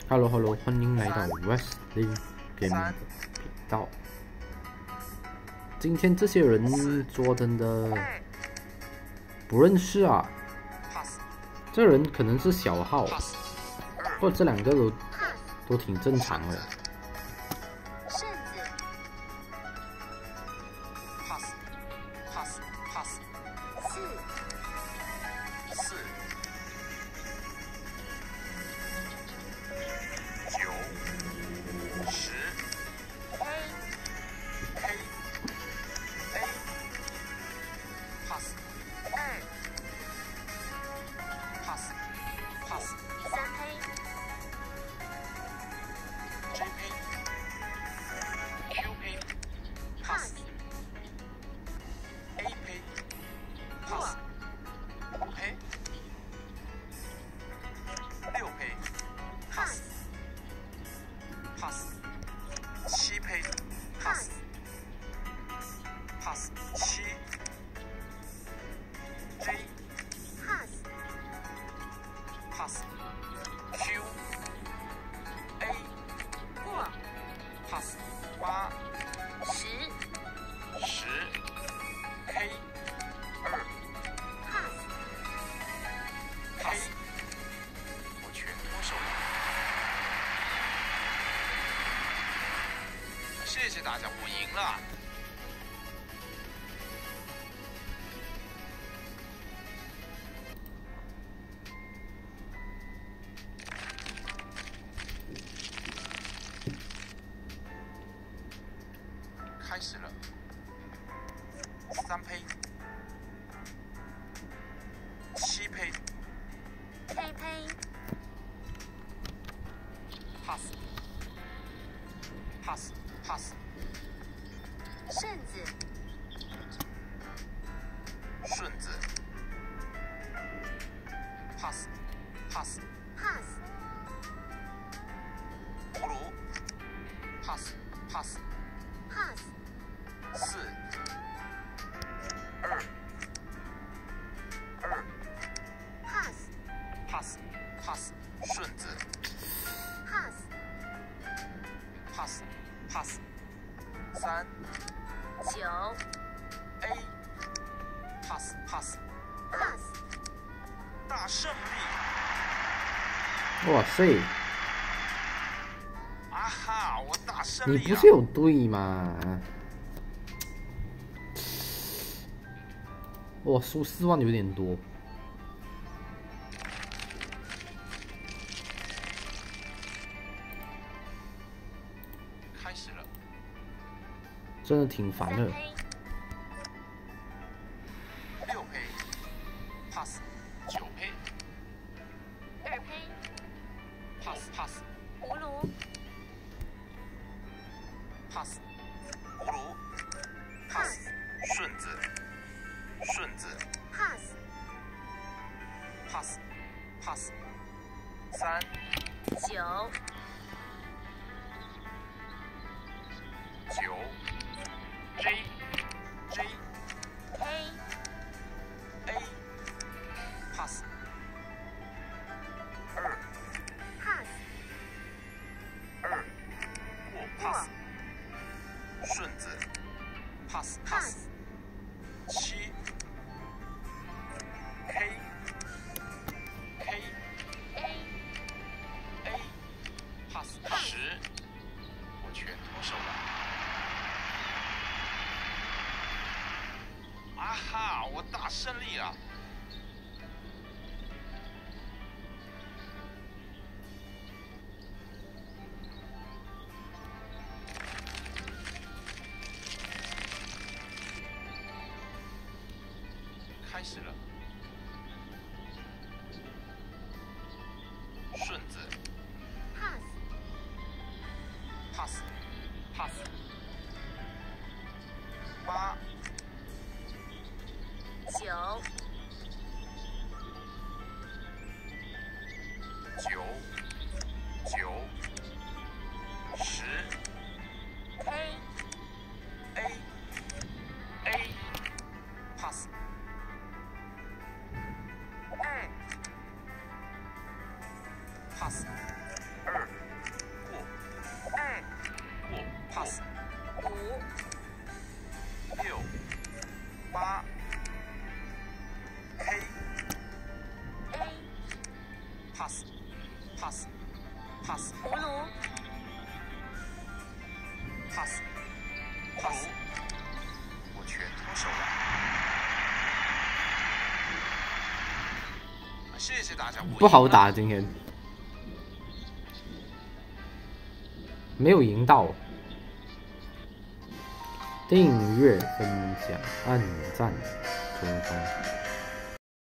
Hello Hello， 欢迎来到 Wrestling Gaming 的频道。今天这些人说真的不认识啊，这人可能是小号，或者这两个都挺正常的。 谢谢大家，我赢了。开始了，3胚，7胚 ，K 胚 ，pass， 顺子， pass，葫芦，pass， 4，2，顺子，pass， 3， 9 A， pass， 2， 大胜利！ 哇塞！ 啊哈，我大胜利！ 你不是有对吗？哇，输4万有点多。 开始了， 真的挺烦的。 6胚 ，pass， 9胚 ，2胚 ，pass， 葫芦 ，pass， 葫芦 ，pass， 顺子， pass， 3， 9 9 J A A pass， 2 过 pass， 顺子 pass， 7 K A pass， 10， 我全脱手了。啊哈，我大胜利了！开始了，顺子 pass， 8 9 9 10 A pass， 2 pass， 2 过 pass 5 6 8黑 A pass pass pass 葫芦 pass pass 我全脱手了。谢谢大家。 不好打，今天没有赢到。订阅、分享、按赞、冲锋。